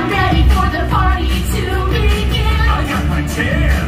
I'm ready for the party to begin. I got my chair.